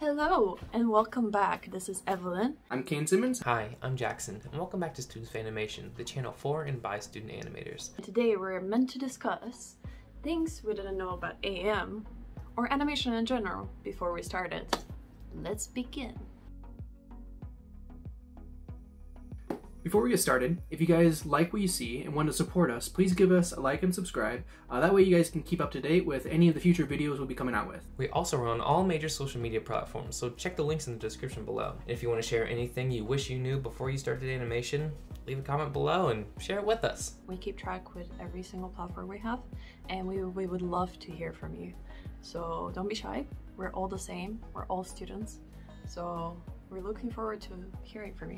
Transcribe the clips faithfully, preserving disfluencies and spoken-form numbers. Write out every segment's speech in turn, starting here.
Hello and welcome back. This is Evelyn. I'm Kane Simmons. Hi, I'm Jackson, and welcome back to Students of Animation, the channel for and by student animators. Today we're meant to discuss things we didn't know about A M or animation in general before we started. Let's begin. Before we get started, if you guys like what you see and want to support us, please give us a like and subscribe. Uh, that way you guys can keep up to date with any of the future videos we'll be coming out with. We also run all major social media platforms, so check the links in the description below. And if you want to share anything you wish you knew before you started animation, leave a comment below and share it with us. We keep track with every single platform we have, and we, we would love to hear from you. So don't be shy. We're all the same. We're all students. So we're looking forward to hearing from you.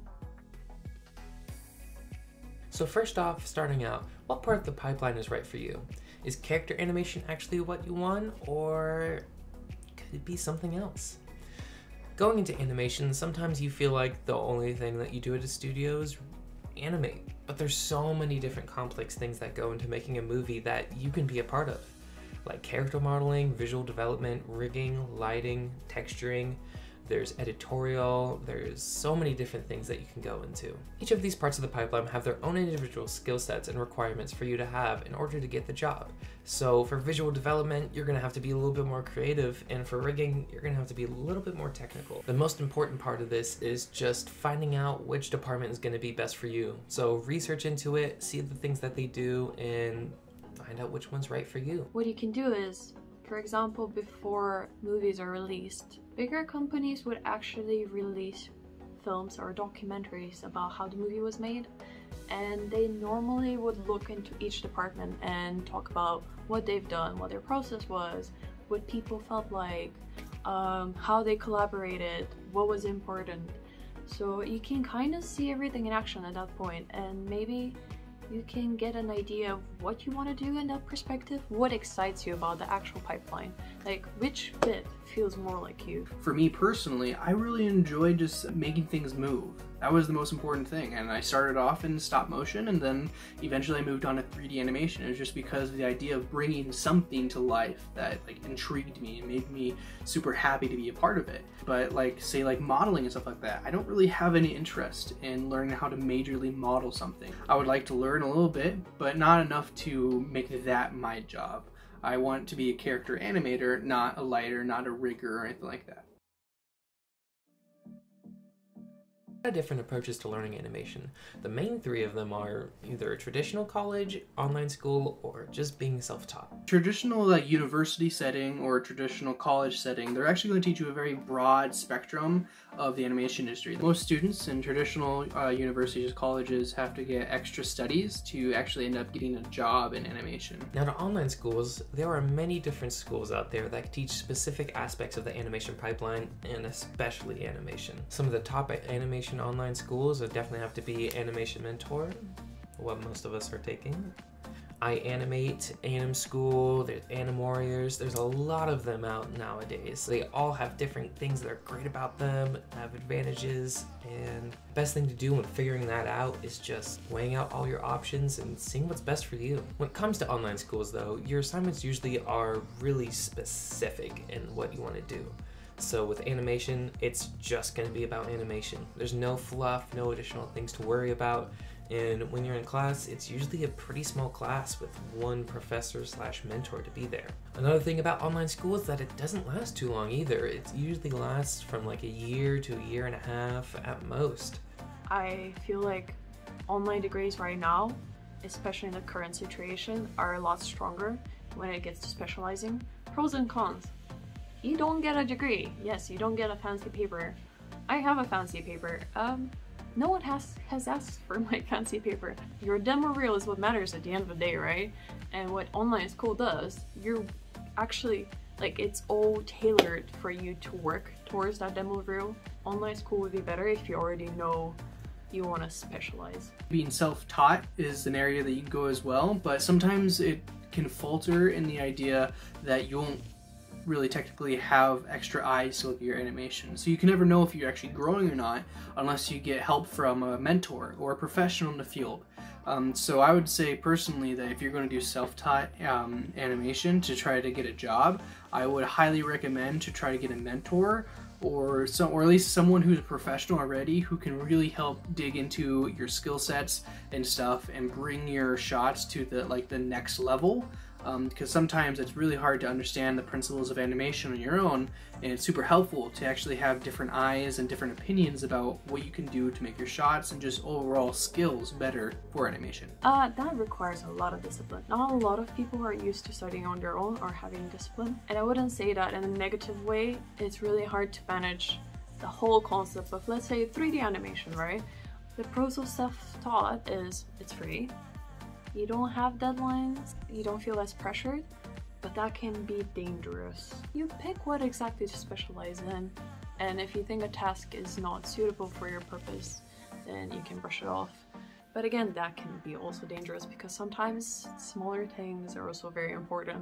So first off, starting out, what part of the pipeline is right for you? Is character animation actually what you want, or could it be something else? Going into animation, sometimes you feel like the only thing that you do at a studio is animate, but there's so many different complex things that go into making a movie that you can be a part of, like character modeling, visual development, rigging, lighting, texturing. There's editorial, there's so many different things that you can go into. Each of these parts of the pipeline have their own individual skill sets and requirements for you to have in order to get the job. So for visual development, you're gonna have to be a little bit more creative, and for rigging, you're gonna have to be a little bit more technical. The most important part of this is just finding out which department is gonna be best for you. So research into it, see the things that they do, and find out which one's right for you. What you can do is, for example, before movies are released, bigger companies would actually release films or documentaries about how the movie was made, and they normally would look into each department and talk about what they've done, what their process was, what people felt like, um, how they collaborated, what was important. So you can kind of see everything in action at that point, and maybe you can get an idea of what you want to do in that perspective, what excites you about the actual pipeline, like which bit feels more like you. For me personally, I really enjoy just making things move. That was the most important thing, and I started off in stop motion, and then eventually I moved on to three D animation. It was just because of the idea of bringing something to life that like intrigued me and made me super happy to be a part of it. But like say like modeling and stuff like that, I don't really have any interest in learning how to majorly model something. I would like to learn a little bit, but not enough to make that my job. I want to be a character animator, not a lighter, not a rigger or anything like that. Different approaches to learning animation. The main three of them are either a traditional college, online school, or just being self-taught. Traditional like university setting or traditional college setting, they're actually going to teach you a very broad spectrum of the animation industry. Most students in traditional uh, universities, colleges have to get extra studies to actually end up getting a job in animation. Now to online schools, there are many different schools out there that teach specific aspects of the animation pipeline, and especially animation. Some of the top animation online schools would definitely have to be Animation Mentor, what most of us are taking. iAnimate, Anim School, there's Anim Warriors, there's a lot of them out nowadays. They all have different things that are great about them, have advantages, and the best thing to do when figuring that out is just weighing out all your options and seeing what's best for you. When it comes to online schools though, your assignments usually are really specific in what you want to do. So with animation, it's just going to be about animation. There's no fluff, no additional things to worry about. And when you're in class, it's usually a pretty small class with one professor slash mentor to be there. Another thing about online school is that it doesn't last too long either. It usually lasts from like a year to a year and a half at most. I feel like online degrees right now, especially in the current situation, are a lot stronger when it gets to specializing. Pros and cons. You don't get a degree. Yes, you don't get a fancy paper. I have a fancy paper. Um, no one has, has asked for my fancy paper. Your demo reel is what matters at the end of the day, right? And what online school does, you're actually, like, it's all tailored for you to work towards that demo reel. Online school would be better if you already know you want to specialize. Being self-taught is an area that you can go as well, but sometimes it can falter in the idea that you won't really technically have extra eyes to look at your animation. So you can never know if you're actually growing or not unless you get help from a mentor or a professional in the field. Um, so I would say personally that if you're going to do self-taught um, animation to try to get a job, I would highly recommend to try to get a mentor or some, or at least someone who's a professional already who can really help dig into your skill sets and stuff and bring your shots to the like the next level. Um, because sometimes it's really hard to understand the principles of animation on your own, and it's super helpful to actually have different eyes and different opinions about what you can do to make your shots and just overall skills better for animation. Uh, that requires a lot of discipline. Not a lot of people are used to studying on their own or having discipline, and I wouldn't say that in a negative way. It's really hard to manage the whole concept of, let's say, three D animation, right? The pros of self-taught is it's free. You don't have deadlines, you don't feel as pressured, but that can be dangerous. You pick what exactly to specialize in, and if you think a task is not suitable for your purpose, then you can brush it off. But again, that can be also dangerous because sometimes smaller things are also very important.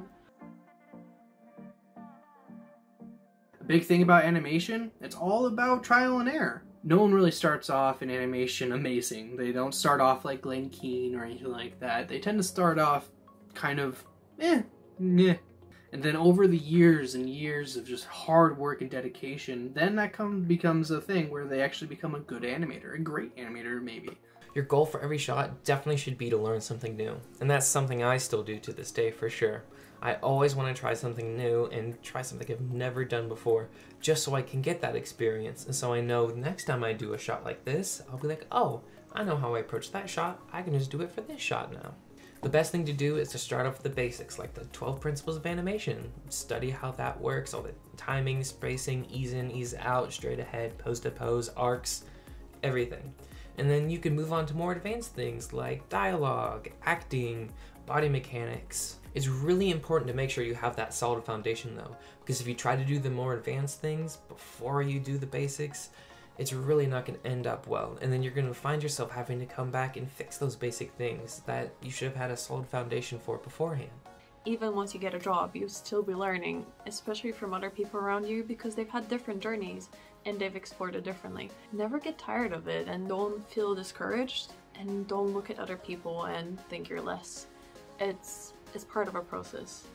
The big thing about animation, it's all about trial and error. No one really starts off in animation amazing. They don't start off like Glen Keane or anything like that. They tend to start off kind of eh, meh. And then over the years and years of just hard work and dedication, then that come, becomes a thing where they actually become a good animator, a great animator maybe. Your goal for every shot definitely should be to learn something new. And that's something I still do to this day for sure. I always want to try something new and try something I've never done before, just so I can get that experience. And so I know next time I do a shot like this, I'll be like, oh, I know how I approach that shot. I can just do it for this shot now. The best thing to do is to start off with the basics, like the twelve principles of animation. Study how that works, all the timing, spacing, ease in, ease out, straight ahead, pose to pose, arcs, everything. And then you can move on to more advanced things like dialogue, acting, body mechanics. It's really important to make sure you have that solid foundation though, because if you try to do the more advanced things before you do the basics, it's really not going to end up well. And then you're going to find yourself having to come back and fix those basic things that you should have had a solid foundation for beforehand. Even once you get a job, you'll still be learning, especially from other people around you because they've had different journeys and they've explored it differently. Never get tired of it and don't feel discouraged, and don't look at other people and think you're less. It's, it's part of a process.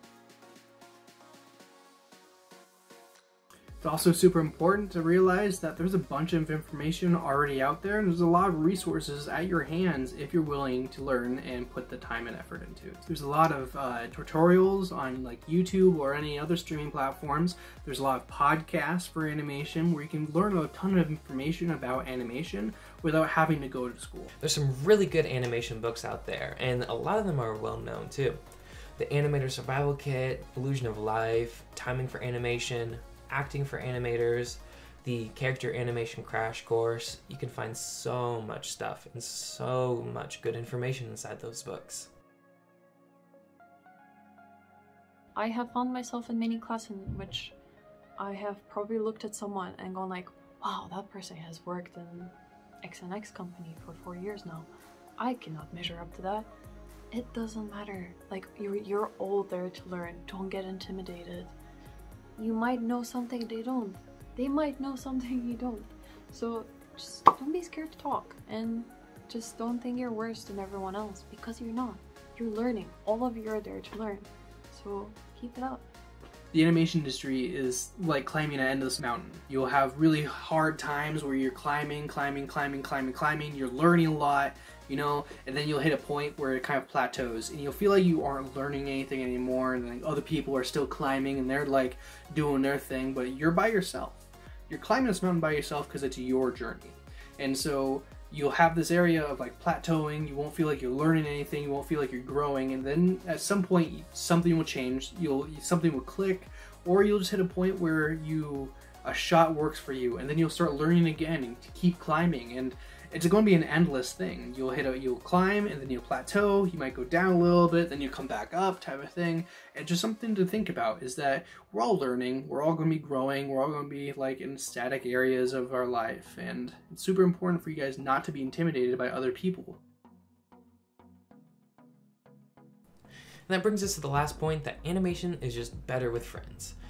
It's also super important to realize that there's a bunch of information already out there, and there's a lot of resources at your hands if you're willing to learn and put the time and effort into it. There's a lot of uh, tutorials on like YouTube or any other streaming platforms. There's a lot of podcasts for animation where you can learn a ton of information about animation without having to go to school. There's some really good animation books out there, and a lot of them are well known too. The Animator Survival Kit, Illusion of Life, Timing for Animation, Acting for Animators, the Character Animation Crash Course. You can find so much stuff and so much good information inside those books. I have found myself in many classes in which I have probably looked at someone and gone like, wow, that person has worked in X and X company for four years now. I cannot measure up to that. It doesn't matter. Like, you're, you're all there to learn. Don't get intimidated. You might know something they don't. They might know something you don't. So just don't be scared to talk, and just don't think you're worse than everyone else, because you're not. You're learning. All of you are there to learn. So keep it up. The animation industry is like climbing an endless mountain. You'll have really hard times where you're climbing, climbing, climbing, climbing, climbing. You're learning a lot, you know, and then you'll hit a point where it kind of plateaus and you'll feel like you aren't learning anything anymore, and then other people are still climbing and they're like doing their thing, but you're by yourself. You're climbing this mountain by yourself because it's your journey. And so you'll have this area of like plateauing. You won't feel like you're learning anything. You won't feel like you're growing. And then at some point, something will change. You'll something will click, or you'll just hit a point where you a shot works for you, and then you'll start learning again and keep climbing. And it's going to be an endless thing. You'll hit a, you'll climb, and then you'll plateau. You might go down a little bit, then you come back up, type of thing. And just something to think about is that we're all learning. We're all going to be growing. We're all going to be like in static areas of our life, and it's super important for you guys not to be intimidated by other people. And that brings us to the last point, that animation is just better with friends.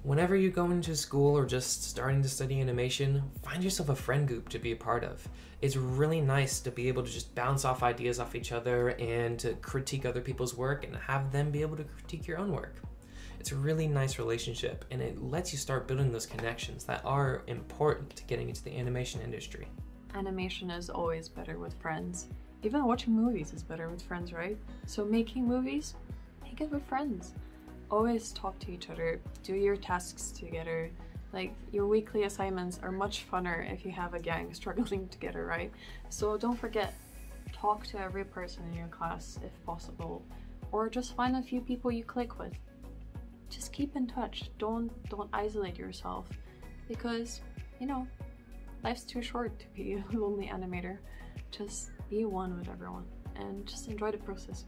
Whenever you go into school or just starting to study animation, find yourself a friend group to be a part of. It's really nice to be able to just bounce off ideas off each other and to critique other people's work and have them be able to critique your own work. It's a really nice relationship, and it lets you start building those connections that are important to getting into the animation industry. Animation is always better with friends. Even watching movies is better with friends, right? So making movies, make it with friends. Always talk to each other, do your tasks together. Like, your weekly assignments are much funner if you have a gang struggling together, right? So don't forget, talk to every person in your class if possible, or just find a few people you click with. Just keep in touch. Don't don't isolate yourself, because, you know, life's too short to be a lonely animator. Just be one with everyone and just enjoy the process.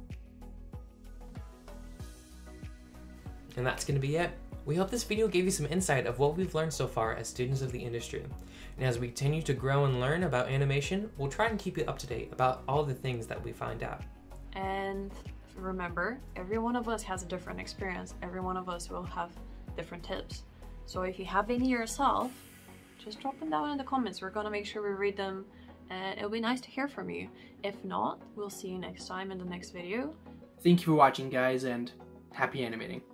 And that's going to be it. We hope this video gave you some insight of what we've learned so far as students of the industry. And as we continue to grow and learn about animation, we'll try and keep you up to date about all the things that we find out. And remember, every one of us has a different experience. Every one of us will have different tips. So if you have any yourself, just drop them down in the comments. We're gonna make sure we read them, and it'll be nice to hear from you. If not, we'll see you next time in the next video. Thank you for watching, guys, and happy animating.